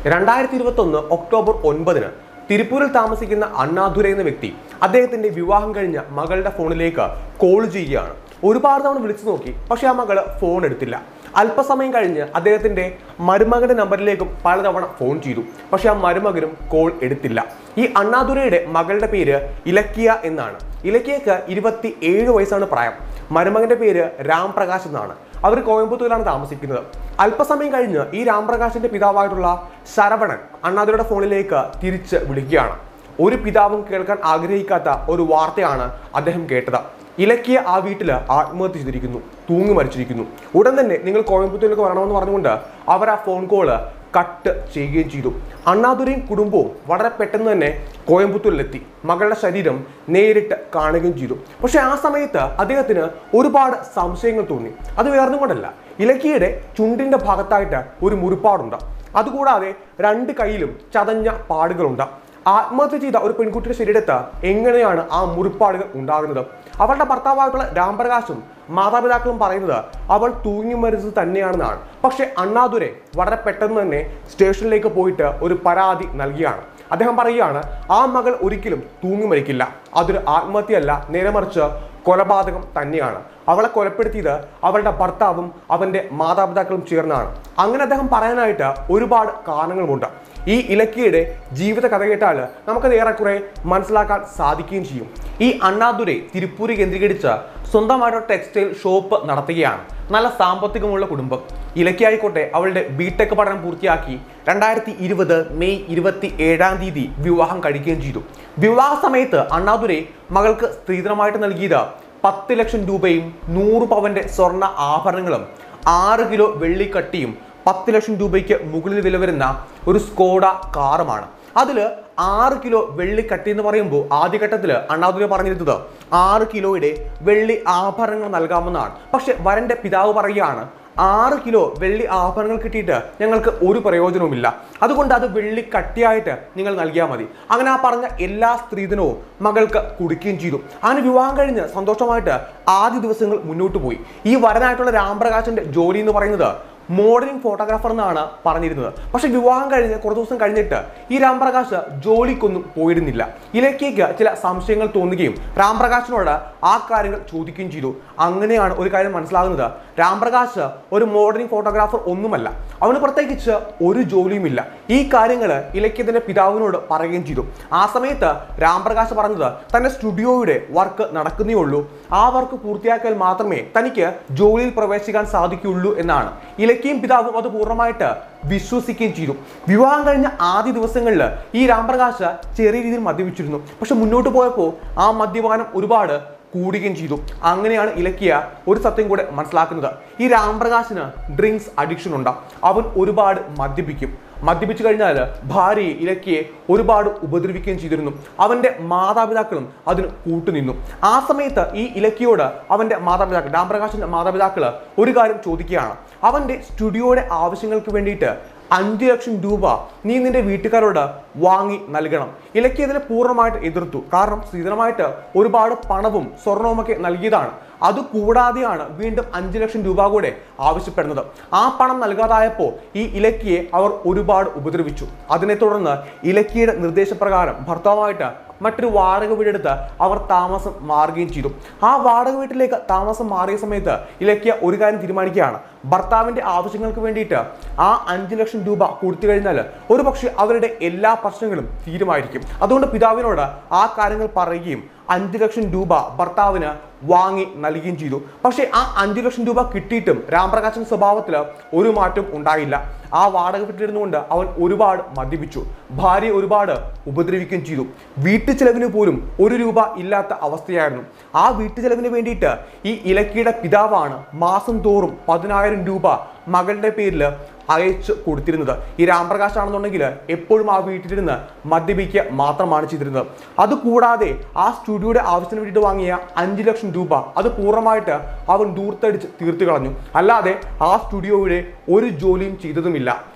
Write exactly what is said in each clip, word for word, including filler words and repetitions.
രണ്ടായിരത്തി ഇരുപത്തൊന്ന് ഒക്ടോബർ ഒൻപതിന് തിരുപ്പൂരിൽ താമസിക്കുന്ന അണ്ണാദുരൈ എന്ന വ്യക്തി അദ്ദേഹത്തിന്റെ വിവാഹം കഴിഞ്ഞ മകളുടെ ഫോണിലേക്ക് കോൾ ചെയ്യുകയാണ്. ഒരുപാട് തവണ വിളിച്ചു നോക്കി, പക്ഷെ ആ മകള് ഫോൺ എടുത്തില്ല. അല്പസമയം കഴിഞ്ഞ് അദ്ദേഹത്തിന്റെ മരുമകന്റെ നമ്പറിലേക്കും പലതവണ ഫോൺ ചെയ്തു, പക്ഷെ ആ മരുമകനും കോൾ എടുത്തില്ല. ഈ അണ്ണാദുരൈയുടെ മകളുടെ പേര് ഇലക്കിയ എന്നാണ്. ഇലക്കിയക്ക് ഇരുപത്തി ഏഴ് വയസ്സാണ് പ്രായം. മരുമകന്റെ പേര് രാംപ്രകാശ് എന്നാണ്. അവർ കോയമ്പത്തൂരിലാണ് താമസിക്കുന്നത്. അല്പസമയം കഴിഞ്ഞ് ഈ രാംപ്രകാശിന്റെ പിതാവായിട്ടുള്ള ശരവണൻ അണ്ണാദുരൈയുടെ ഫോണിലേക്ക് തിരിച്ച് വിളിക്കുകയാണ്. ഒരു പിതാവും കേൾക്കാൻ ആഗ്രഹിക്കാത്ത ഒരു വാർത്തയാണ് അദ്ദേഹം കേട്ടത്. ഇലക്കിയ ആ വീട്ടിൽ ആത്മഹത്യ ചെയ്തിരിക്കുന്നു, തൂങ്ങി മരിച്ചിരിക്കുന്നു. ഉടൻ തന്നെ നിങ്ങൾ കോയമ്പത്തൂരിലേക്ക് വരണമെന്ന് പറഞ്ഞുകൊണ്ട് അവർ ആ ഫോൺ കോള് കട്ട് ചെയ്യുകയും ചെയ്തു. അണ്ണാദുരൈയും കുടുംബവും വളരെ പെട്ടെന്ന് തന്നെ കോയമ്പത്തൂരിലെത്തി മകളുടെ ശരീരം നേരിട്ട് കാണുകയും ചെയ്തു. പക്ഷെ ആ സമയത്ത് അദ്ദേഹത്തിന് ഒരുപാട് സംശയങ്ങൾ തോന്നി. അത് വേറൊന്നും കൊണ്ടല്ല, ഇലക്കിയുടെ ചുണ്ടിന്റെ ഭാഗത്തായിട്ട് ഒരു മുറിപ്പാടുണ്ട്. അതുകൂടാതെ രണ്ട് കൈയിലും ചതഞ്ഞ പാടുകളുണ്ട്. ആത്മഹത്യ ചെയ്ത ഒരു പെൺകുട്ടിയുടെ ശരീരത്ത് എങ്ങനെയാണ് ആ മുറിപ്പാടുകൾ ഉണ്ടാകുന്നത്? അവളുടെ ഭർത്താവായിട്ടുള്ള രാംപ്രകാശും മാതാപിതാക്കളും പറയുന്നത് അവൾ തൂങ്ങി മരിച്ചത് തന്നെയാണെന്നാണ്. പക്ഷെ അണ്ണാദുരൈ വളരെ പെട്ടെന്ന് തന്നെ സ്റ്റേഷനിലേക്ക് പോയിട്ട് ഒരു പരാതി നൽകിയാണ്. അദ്ദേഹം പറയുകയാണ്, ആ മകൾ ഒരിക്കലും തൂങ്ങി മരിക്കില്ല, അതൊരു ആത്മഹത്യയല്ല, നേരെ മറിച്ച് കൊലപാതകം തന്നെയാണ്. അവളെ കൊലപ്പെടുത്തിയത് അവളുടെ ഭർത്താവും അവന്റെ മാതാപിതാക്കളും ചേർന്നാണ്. അങ്ങനെ അദ്ദേഹം പറയാനായിട്ട് ഒരുപാട് കാരണങ്ങളുമുണ്ട്. ഈ ഇലക്കിയുടെ ജീവിത കഥ കേട്ടാൽ നമുക്കത് ഏറെക്കുറെ മനസ്സിലാക്കാൻ സാധിക്കുകയും ചെയ്യും. ഈ അണ്ണാദുരൈ തിരുപ്പൂര് കേന്ദ്രീകരിച്ച് സ്വന്തമായിട്ട് ടെക്സ്റ്റൈൽ ഷോപ്പ് നടത്തുകയാണ്. നല്ല സാമ്പത്തികമുള്ള കുടുംബം. ഇലക്കിയായിക്കോട്ടെ അവളുടെ ബിടെക് പഠനം പൂർത്തിയാക്കി രണ്ടായിരത്തി ഇരുപത് മെയ് ഇരുപത്തി ഏഴാം തീയതി വിവാഹം കഴിക്കുകയും ചെയ്തു. വിവാഹ സമയത്ത് അണ്ണാദുരൈ മകൾക്ക് സ്ത്രീധനമായിട്ട് നൽകിയത് പത്ത് ലക്ഷം രൂപയും നൂറ് പവന്റെ സ്വർണ്ണ ആഭരണങ്ങളും ആറ് കിലോ വെള്ളിക്കട്ടിയും പത്ത് ലക്ഷം രൂപയ്ക്ക് മുകളിൽ വില വരുന്ന ഒരു സ്കോഡ കാറുമാണ്. അതിൽ ആറ് കിലോ വെള്ളിക്കട്ടി എന്ന് പറയുമ്പോൾ ആദ്യഘട്ടത്തിൽ അണ്ണാദുരൈ പറഞ്ഞിരുന്നത് ആറ് കിലോയുടെ വെള്ളി ആഭരണങ്ങൾ നൽകാമെന്നാണ്. പക്ഷെ വരന്റെ പിതാവ് പറയുകയാണ്, ആറ് കിലോ വെള്ളി ആഭരണങ്ങൾ കിട്ടിയിട്ട് ഞങ്ങൾക്ക് ഒരു പ്രയോജനവുമില്ല, അതുകൊണ്ട് അത് വെള്ളി കട്ടിയായിട്ട് നിങ്ങൾ നൽകിയാൽ മതി. അങ്ങനെ ആ പറഞ്ഞ എല്ലാ സ്ത്രീധനവും മകൾക്ക് കൊടുക്കുകയും ചെയ്തു. അങ്ങനെ വിവാഹം കഴിഞ്ഞ് സന്തോഷമായിട്ട് ആദ്യ ദിവസങ്ങൾ മുന്നോട്ട് പോയി. ഈ വരനായിട്ടുള്ള രാംപ്രകാശിന്റെ ജോലി എന്ന് പറയുന്നത് മോഡലിംഗ് ഫോട്ടോഗ്രാഫർ എന്നാണ് പറഞ്ഞിരുന്നത്. പക്ഷെ വിവാഹം കഴിഞ്ഞ് കുറച്ച് ദിവസം കഴിഞ്ഞിട്ട് ഈ രാംപ്രകാശ് ജോലിക്കൊന്നും പോയിരുന്നില്ല. ഇലക്കിയയ്ക്ക് ചില സംശയങ്ങൾ തോന്നുകയും രാംപ്രകാശിനോട് ആ കാര്യങ്ങൾ ചോദിക്കുകയും ചെയ്തു. അങ്ങനെയാണ് ഒരു കാര്യം മനസ്സിലാകുന്നത്, രാംപ്രകാശ് ഒരു മോഡലിംഗ് ഫോട്ടോഗ്രാഫർ ഒന്നുമല്ല, അവന് പ്രത്യേകിച്ച് ഒരു ജോലിയുമില്ല. ഈ കാര്യങ്ങൾ ഇലക്കിയതിന്റെ പിതാവിനോട് പറയുകയും ചെയ്തു. ആ സമയത്ത് രാംപ്രകാശ് പറഞ്ഞത് തന്റെ സ്റ്റുഡിയോയുടെ വർക്ക് നടക്കുന്നേ ഉള്ളൂ, ആ വർക്ക് പൂർത്തിയാക്കിയാൽ മാത്രമേ തനിക്ക് ജോലിയിൽ പ്രവേശിക്കാൻ സാധിക്കുകയുള്ളൂ എന്നാണ്. ഇലക്കിയും പിതാവും അത് പൂർണ്ണമായിട്ട് വിശ്വസിക്കുകയും ചെയ്തു. വിവാഹം കഴിഞ്ഞ ആദ്യ ദിവസങ്ങളിൽ ഈ രാംപ്രകാശ് ചെറിയ രീതിയിൽ മദ്യപിച്ചിരുന്നു. പക്ഷെ മുന്നോട്ട് പോയപ്പോൾ ആ മദ്യപാനം ഒരുപാട് കൂടുകയും ചെയ്തു. അങ്ങനെയാണ് ഇലക്കിയ ഒരു സത്യം കൂടെ മനസ്സിലാക്കുന്നത്, ഈ രാംപ്രകാശിന് ഡ്രിങ്ക്സ് അഡിക്ഷൻ ഉണ്ട്. അവൻ ഒരുപാട് മദ്യപിക്കും. മദ്യപിച്ചു കഴിഞ്ഞാൽ ഭാര്യയെ ഇലക്കിയെ ഒരുപാട് ഉപദ്രവിക്കുകയും ചെയ്തിരുന്നു. അവന്റെ മാതാപിതാക്കളും അതിന് കൂട്ടുനിന്നു. ആ സമയത്ത് ഈ ഇലക്കിയോട് അവന്റെ മാതാപിതാക്കൾ രാംപ്രകാശിന്റെ മാതാപിതാക്കള് ഒരു കാര്യം ചോദിക്കുകയാണ്, അവന്റെ സ്റ്റുഡിയോയുടെ ആവശ്യങ്ങൾക്ക് വേണ്ടിയിട്ട് അഞ്ച് ലക്ഷം രൂപ നീ നിന്റെ വീട്ടുകാരോട് വാങ്ങി നൽകണം. ഇലക്കിയ ഇതിനെ പൂർണ്ണമായിട്ട് എതിർത്തു. കാരണം സ്ത്രീധനമായിട്ട് ഒരുപാട് പണവും സ്വർണവും ഒക്കെ നൽകിയതാണ്. അതുകൂടാതെയാണ് വീണ്ടും അഞ്ച് ലക്ഷം രൂപ കൂടെ ആവശ്യപ്പെടുന്നത്. ആ പണം നൽകാതായപ്പോൾ ഈ ഇലക്കിയെ അവർ ഒരുപാട് ഉപദ്രവിച്ചു. അതിനെ തുടർന്ന് ഇലക്കിയുടെ നിർദ്ദേശപ്രകാരം ഭർത്താവായിട്ട് മറ്റൊരു വാടക വീടെടുത്ത് അവർ താമസം മാറുകയും ചെയ്തു. ആ വാടക വീട്ടിലേക്ക് താമസം മാറിയ സമയത്ത് ഇലക്കിയ ഒരു കാര്യം തീരുമാനിക്കുകയാണ്, ഭർത്താവിന്റെ ആവശ്യങ്ങൾക്ക് വേണ്ടിയിട്ട് ആ അഞ്ചു ലക്ഷം രൂപ കൊടുത്തു കഴിഞ്ഞാൽ ഒരു പക്ഷെ അവരുടെ എല്ലാ പ്രശ്നങ്ങളും തീരുമായിരിക്കും. അതുകൊണ്ട് പിതാവിനോട് ആ കാര്യങ്ങൾ പറയുകയും അഞ്ചു ലക്ഷം രൂപ ഭർത്താവിന് വാങ്ങി നൽകുകയും ചെയ്തു. പക്ഷെ ആ അഞ്ചു ലക്ഷം രൂപ കിട്ടിയിട്ടും രാംപ്രകാശിന്റെ സ്വഭാവത്തിൽ ഒരു മാറ്റം ഉണ്ടായില്ല. ആ വാടക വീട്ടിലിരുന്നുകൊണ്ട് അവൻ ഒരുപാട് മദ്യപിച്ചു, ഭാര്യയെ ഒരുപാട് ഉപദ്രവിക്കുകയും ചെയ്തു. വീട്ടു ചെലവിന് പോലും ഒരു രൂപ ഇല്ലാത്ത അവസ്ഥയായിരുന്നു. ആ വീട്ടു ചെലവിന് വേണ്ടിയിട്ട് ഈ ഇലക്കിയുടെ പിതാവാണ് മാസം തോറും പതിനായിരം രൂപ മകളുടെ പേരിൽ അയച്ചു കൊടുത്തിരുന്നത്. ഈ രാംപ്രകാശ് ആണെന്നുണ്ടെങ്കിൽ എപ്പോഴും ആ വീട്ടിലിരുന്ന് മദ്യപിക്കുക മാത്രമാണ് ചെയ്തിരുന്നത്. അതുകൂടാതെ ആ സ്റ്റുഡിയോയുടെ ആവശ്യത്തിന് വേണ്ടിയിട്ട് വാങ്ങിയ അഞ്ചു ലക്ഷം രൂപ അത് പൂർണ്ണമായിട്ട് അവൻ ദൂർത്തടിച്ച് തീർത്തു കളഞ്ഞു. അല്ലാതെ ആ സ്റ്റുഡിയോയുടെ ഒരു ജോലിയും ചെയ്തതുമില്ല.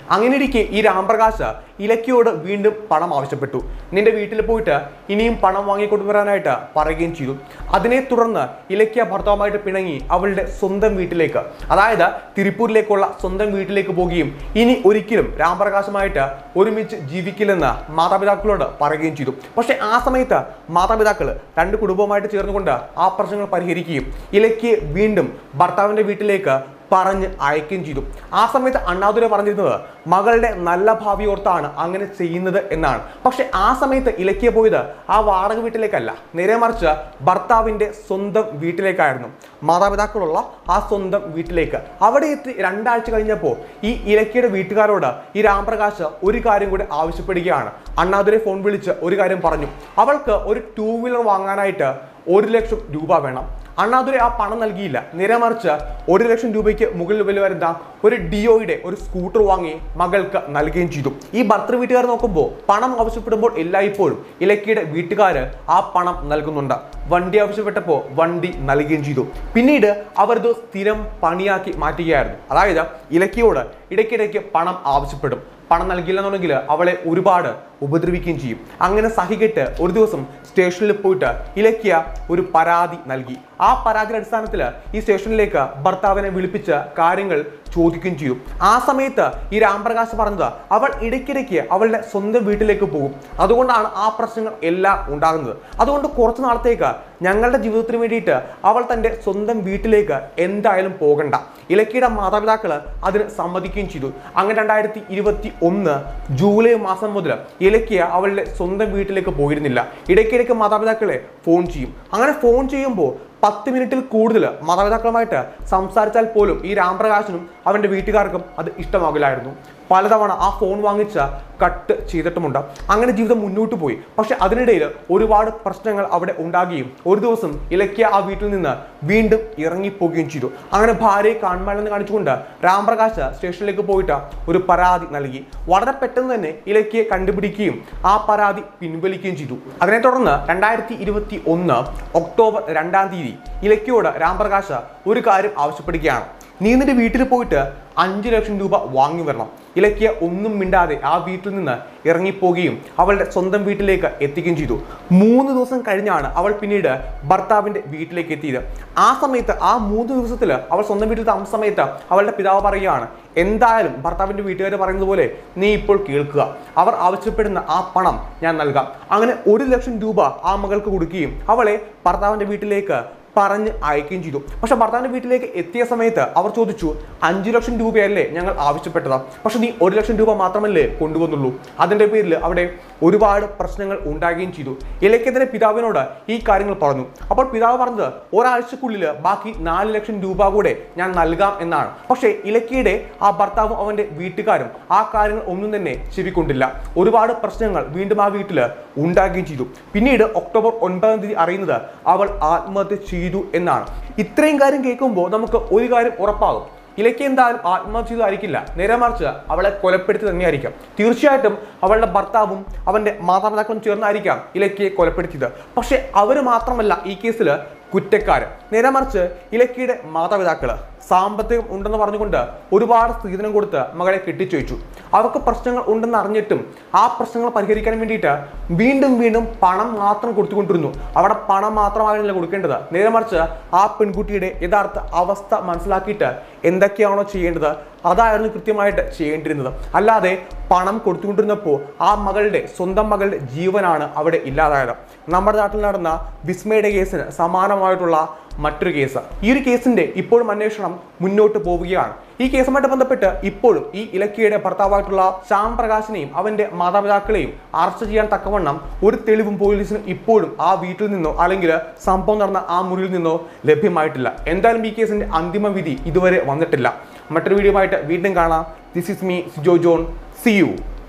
അങ്ങനെ ഇരിക്കെ ഈ രാംപ്രകാശ് ഇലക്കിയോട് വീണ്ടും പണം ആവശ്യപ്പെട്ടു. നിന്റെ വീട്ടിൽ പോയിട്ട് ഇനിയും പണം വാങ്ങിക്കൊണ്ടുവരാനായിട്ട് പറയുകയും ചെയ്തു. അതിനെ തുടർന്ന് ഇലക്കിയ ഭർത്താവുമായിട്ട് പിണങ്ങി അവളുടെ സ്വന്തം വീട്ടിലേക്ക്, അതായത് തിരുപ്പൂരിലേക്കുള്ള സ്വന്തം വീട്ടിലേക്ക് പോവുകയും ഇനി ഒരിക്കലും രാംപ്രകാശുമായിട്ട് ഒരുമിച്ച് ജീവിക്കില്ലെന്ന് മാതാപിതാക്കളോട് പറയുകയും ചെയ്തു. പക്ഷെ ആ സമയത്ത് മാതാപിതാക്കൾ രണ്ട് കുടുംബവുമായിട്ട് ചേർന്നുകൊണ്ട് ആ പ്രശ്നങ്ങൾ പരിഹരിക്കുകയും ഇലക്കിയെ വീണ്ടും ഭർത്താവിൻ്റെ വീട്ടിലേക്ക് പറഞ്ഞ് അയക്കുകയും ചെയ്തു. ആ സമയത്ത് അണ്ണാദുരൈ പറഞ്ഞിരുന്നത് മകളുടെ നല്ല ഭാവി ഓർത്താണ് അങ്ങനെ ചെയ്യുന്നത് എന്നാണ്. പക്ഷെ ആ സമയത്ത് ഇലക്കിയ പോയത് ആ വാടക വീട്ടിലേക്കല്ല, നേരെ മറിച്ച് ഭർത്താവിൻ്റെ സ്വന്തം വീട്ടിലേക്കായിരുന്നു, മാതാപിതാക്കളുള്ള ആ സ്വന്തം വീട്ടിലേക്ക്. അവിടെ എത്തി രണ്ടാഴ്ച കഴിഞ്ഞപ്പോൾ ഈ ഇലക്കിയുടെ വീട്ടുകാരോട് ഈ രാംപ്രകാശ് ഒരു കാര്യം കൂടി ആവശ്യപ്പെടുകയാണ്. അണ്ണാദുരൈ ഫോൺ വിളിച്ച് ഒരു കാര്യം പറഞ്ഞു. അവൾക്ക് ഒരു ടൂ വീലർ വാങ്ങാനായിട്ട് ഒരു ലക്ഷം രൂപ വേണം. അണ്ണാദുരൈ ആ പണം നൽകിയില്ല, നേരെ മറിച്ച് ഒരു ലക്ഷം രൂപയ്ക്ക് മുകളിൽ വില വരുന്ന ഒരു ഡിയോയുടെ ഒരു സ്കൂട്ടർ വാങ്ങി മകൾക്ക് നൽകുകയും ചെയ്തു. ഈ ഭർത്തൃ വീട്ടുകാർ നോക്കുമ്പോൾ പണം ആവശ്യപ്പെടുമ്പോൾ എല്ലായ്പ്പോഴും ഇലക്കിയുടെ വീട്ടുകാർ ആ പണം നൽകുന്നുണ്ട്. വണ്ടി ആവശ്യപ്പെട്ടപ്പോൾ വണ്ടി നൽകുകയും ചെയ്തു. പിന്നീട് അവരത് സ്ഥിരം പണിയാക്കി മാറ്റുകയായിരുന്നു. അതായത് ഇലക്കിയോട് ഇടയ്ക്കിടയ്ക്ക് പണം ആവശ്യപ്പെടും, പണം നൽകില്ലെന്നുണ്ടെങ്കിൽ അവളെ ഒരുപാട് ഉപദ്രവിക്കുകയും ചെയ്യും. അങ്ങനെ സഹികെട്ട് ഒരു ദിവസം സ്റ്റേഷനിൽ പോയിട്ട് ഇലക്കിയ ഒരു പരാതി നൽകി. ആ പരാതിയുടെ അടിസ്ഥാനത്തിൽ ഈ സ്റ്റേഷനിലേക്ക് ഭർത്താവിനെ വിളിപ്പിച്ച് കാര്യങ്ങൾ ചോദിക്കുകയും ചെയ്തു. ആ സമയത്ത് ഈ രാംപ്രകാശ് പറഞ്ഞത് അവൾ ഇടയ്ക്കിടയ്ക്ക് അവളുടെ സ്വന്തം വീട്ടിലേക്ക് പോകും, അതുകൊണ്ടാണ് ആ പ്രശ്നങ്ങൾ എല്ലാം ഉണ്ടാകുന്നത്. അതുകൊണ്ട് കുറച്ച് നാളത്തേക്ക് ഞങ്ങളുടെ ജീവിതത്തിന് വേണ്ടിയിട്ട് അവൾ തൻ്റെ സ്വന്തം വീട്ടിലേക്ക് എന്തായാലും പോകണ്ട. ഇലക്കിയുടെ മാതാപിതാക്കൾ അതിന് സമ്മതിക്കുകയും ചെയ്തു. അങ്ങനെ രണ്ടായിരത്തി ഇരുപത്തി ഒന്ന് ജൂലൈ മാസം മുതൽ ഇലക്കിയ അവളുടെ സ്വന്തം വീട്ടിലേക്ക് പോയിരുന്നില്ല. ഇടയ്ക്കിടയ്ക്ക് മാതാപിതാക്കളെ ഫോൺ ചെയ്യും. അങ്ങനെ ഫോൺ ചെയ്യുമ്പോൾ പത്ത് മിനിറ്റിൽ കൂടുതൽ മാതാപിതാക്കളുമായിട്ട് സംസാരിച്ചാൽ പോലും ഈ രാംപ്രകാശിനും അവൻ്റെ വീട്ടുകാർക്കും അത് ഇഷ്ടമാകില്ലായിരുന്നു. പലതവണ ആ ഫോൺ വാങ്ങിച്ച കട്ട് ചെയ്തിട്ടുമുണ്ട്. അങ്ങനെ ജീവിതം മുന്നോട്ട് പോയി. പക്ഷെ അതിനിടയിൽ ഒരുപാട് പ്രശ്നങ്ങൾ അവിടെ ഉണ്ടാകുകയും ഒരു ദിവസം ഇലക്കിയ ആ വീട്ടിൽ നിന്ന് വീണ്ടും ഇറങ്ങിപ്പോവുകയും ചെയ്തു. അങ്ങനെ ഭാര്യയെ കാണുമാണെന്ന് കാണിച്ചുകൊണ്ട് രാംപ്രകാശ് സ്റ്റേഷനിലേക്ക് പോയിട്ട് ഒരു പരാതി നൽകി. വളരെ പെട്ടെന്ന് തന്നെ ഇലക്കിയെ കണ്ടുപിടിക്കുകയും ആ പരാതി പിൻവലിക്കുകയും ചെയ്തു. അതിനെ തുടർന്ന് രണ്ടായിരത്തി ഇരുപത്തി ഒന്ന് ഒക്ടോബർ രണ്ടാം തീയതി ഇലക്കിയോട് രാംപ്രകാശ് ഒരു കാര്യം ആവശ്യപ്പെടുകയാണ്. നീ നിന്റെ വീട്ടിൽ പോയിട്ട് അഞ്ച് ലക്ഷം രൂപ വാങ്ങി വരണം. ഇലക്കിയ ഒന്നും മിണ്ടാതെ ആ വീട്ടിൽ നിന്ന് ഇറങ്ങിപ്പോവുകയും അവളുടെ സ്വന്തം വീട്ടിലേക്ക് എത്തിക്കുകയും ചെയ്തു. മൂന്ന് ദിവസം കഴിഞ്ഞാണ് അവൾ പിന്നീട് ഭർത്താവിൻ്റെ വീട്ടിലേക്ക് എത്തിയത്. ആ സമയത്ത് ആ മൂന്ന് ദിവസത്തിൽ അവൾ സ്വന്തം വീട്ടിൽ താമസ സമയത്ത് അവളുടെ പിതാവ് പറയുകയാണ്, എന്തായാലും ഭർത്താവിൻ്റെ വീട്ടുകാർ പറയുന്നത് പോലെ നീ ഇപ്പോൾ കേൾക്കുക, അവർ ആവശ്യപ്പെടുന്ന ആ പണം ഞാൻ നൽകാം. അങ്ങനെ ഒരു ലക്ഷം രൂപ ആ മകൾക്ക് കൊടുക്കുകയും അവളെ ഭർത്താവിൻ്റെ വീട്ടിലേക്ക് പറഞ്ഞ് അയക്കുകയും ചെയ്തു. പക്ഷെ ഭർത്താവിൻ്റെ വീട്ടിലേക്ക് എത്തിയ സമയത്ത് അവർ ചോദിച്ചു, അഞ്ചു ലക്ഷം രൂപയല്ലേ ഞങ്ങൾ ആവശ്യപ്പെട്ടതാ, പക്ഷെ നീ ഒരു ലക്ഷം രൂപ മാത്രമല്ലേ കൊണ്ടുവന്നുള്ളൂ. അതിൻ്റെ പേരിൽ അവിടെ ഒരുപാട് പ്രശ്നങ്ങൾ ഉണ്ടാകുകയും ചെയ്തു. ഇലക്കിയതിൻ്റെ പിതാവിനോട് ഈ കാര്യങ്ങൾ പറഞ്ഞു. അപ്പോൾ പിതാവ് പറഞ്ഞത് ഒരാഴ്ചക്കുള്ളിൽ ബാക്കി നാല് ലക്ഷം രൂപ കൂടെ ഞാൻ നൽകാം എന്നാണ്. പക്ഷേ ഇലക്കിയുടെ ആ ഭർത്താവും അവൻ്റെ വീട്ടുകാരും ആ കാര്യങ്ങൾ ഒന്നും തന്നെ ചെവിക്കൊണ്ടില്ല. ഒരുപാട് പ്രശ്നങ്ങൾ വീണ്ടും ആ വീട്ടിൽ ഉണ്ടാകുകയും ചെയ്തു. പിന്നീട് ഒക്ടോബർ ഒൻപതാം തീയതി അറിയുന്നത് അവൾ ആത്മഹത്യ ചെയ്തു എന്നാണ്. ഇത്രയും കാര്യം കേൾക്കുമ്പോൾ നമുക്ക് ഒരു കാര്യം ഉറപ്പാകും, ഇലക്കി എന്തായാലും ആത്മഹത്യ ചെയ്തതായിരിക്കില്ല, നേരെ മറിച്ച് അവളെ കൊലപ്പെടുത്തി തന്നെയായിരിക്കാം. തീർച്ചയായിട്ടും അവളുടെ ഭർത്താവും അവൻ്റെ മാതാപിതാക്കളും ചേർന്നായിരിക്കാം ഇലക്കിയെ കൊലപ്പെടുത്തിയത്. പക്ഷെ അവർ മാത്രമല്ല ഈ കേസിൽ കുറ്റക്കാര്, നേരെ മറിച്ച് ഇലക്കിയുടെ മാതാപിതാക്കള് സാമ്പത്തികം ഉണ്ടെന്ന് പറഞ്ഞുകൊണ്ട് ഒരുപാട് സ്ത്രീധനം കൊടുത്ത് മകളെ കെട്ടിച്ചൊഴിച്ചു. അവർക്ക് പ്രശ്നങ്ങൾ ഉണ്ടെന്ന് അറിഞ്ഞിട്ടും ആ പ്രശ്നങ്ങൾ പരിഹരിക്കാൻ വേണ്ടിയിട്ട് വീണ്ടും വീണ്ടും പണം മാത്രം കൊടുത്തുകൊണ്ടിരുന്നു. അവിടെ പണം മാത്രമായിരുന്നില്ല കൊടുക്കേണ്ടത്, നേരെ മറിച്ച് ആ പെൺകുട്ടിയുടെ യഥാർത്ഥ അവസ്ഥ മനസ്സിലാക്കിയിട്ട് എന്തൊക്കെയാണോ ചെയ്യേണ്ടത് അതായിരുന്നു കൃത്യമായിട്ട് ചെയ്യേണ്ടിരുന്നത്. അല്ലാതെ പണം കൊടുത്തുകൊണ്ടിരുന്നപ്പോൾ ആ മകളുടെ സ്വന്തം മകളുടെ ജീവനാണ് അവിടെ ഇല്ലാതായത്. നമ്മുടെ നാട്ടിൽ നടന്ന വിസ്മയുടെ കേസിന് സമാനമായിട്ടുള്ള മറ്റൊരു കേസ്. ഈ ഒരു കേസിന്റെ ഇപ്പോഴും അന്വേഷണം മുന്നോട്ട് പോവുകയാണ്. ഈ കേസുമായിട്ട് ബന്ധപ്പെട്ട് ഇപ്പോഴും ഈ ഇലക്കിയുടെ ഭർത്താവായിട്ടുള്ള ശ്യാം പ്രകാശിനെയും അവന്റെ മാതാപിതാക്കളെയും അറസ്റ്റ് ചെയ്യാൻ തക്കവണ്ണം ഒരു തെളിവും പോലീസിന് ഇപ്പോഴും ആ വീട്ടിൽ നിന്നോ അല്ലെങ്കിൽ സംഭവം നടന്ന ആ മുറിയിൽ നിന്നോ ലഭ്യമായിട്ടില്ല. എന്തായാലും ഈ കേസിന്റെ അന്തിമ വിധി ഇതുവരെ വന്നിട്ടില്ല. മറ്റൊരു വീഡിയോ ആയിട്ട് വീണ്ടും കാണാം. This is me Sijo John. See U.